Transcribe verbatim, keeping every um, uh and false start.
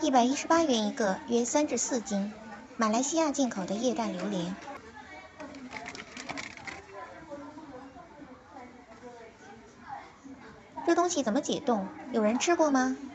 一百一十八元一个，约三至四斤，马来西亚进口的液氮榴莲。这东西怎么解冻？有人吃过吗？